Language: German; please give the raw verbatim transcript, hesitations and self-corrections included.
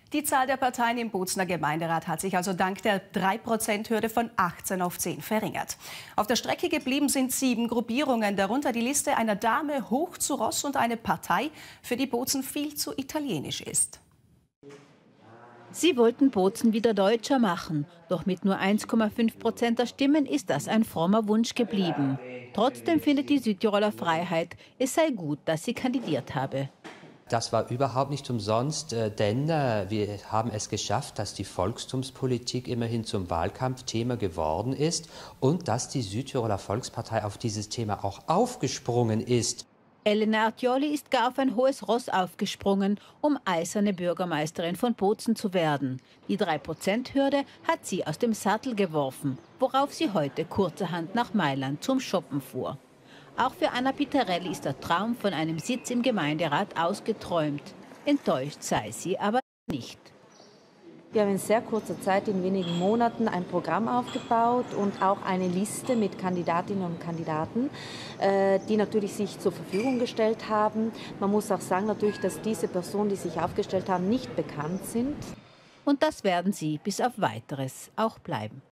Die Zahl der Parteien im Bozner Gemeinderat hat sich also dank der drei Prozent Hürde von achtzehn auf zehn verringert. Auf der Strecke geblieben sind sieben Gruppierungen, darunter die Liste einer Dame hoch zu Ross und eine Partei, für die Bozen viel zu italienisch ist. Sie wollten Bozen wieder deutscher machen. Doch mit nur eins Komma fünf Prozent der Stimmen ist das ein frommer Wunsch geblieben. Trotzdem findet die Südtiroler Freiheit, es sei gut, dass sie kandidiert habe. Das war überhaupt nicht umsonst, denn wir haben es geschafft, dass die Volkstumspolitik immerhin zum Wahlkampfthema geworden ist und dass die Südtiroler Volkspartei auf dieses Thema auch aufgesprungen ist. Elena Artioli ist gar auf ein hohes Ross aufgesprungen, um eiserne Bürgermeisterin von Bozen zu werden. Die drei Prozent Hürde hat sie aus dem Sattel geworfen, worauf sie heute kurzerhand nach Mailand zum Shoppen fuhr. Auch für Anna Pitarelli ist der Traum von einem Sitz im Gemeinderat ausgeträumt. Enttäuscht sei sie aber nicht. Wir haben in sehr kurzer Zeit, in wenigen Monaten, ein Programm aufgebaut und auch eine Liste mit Kandidatinnen und Kandidaten, die natürlich sich zur Verfügung gestellt haben. Man muss auch sagen natürlich, dass diese Personen, die sich aufgestellt haben, nicht bekannt sind. Und das werden sie bis auf Weiteres auch bleiben.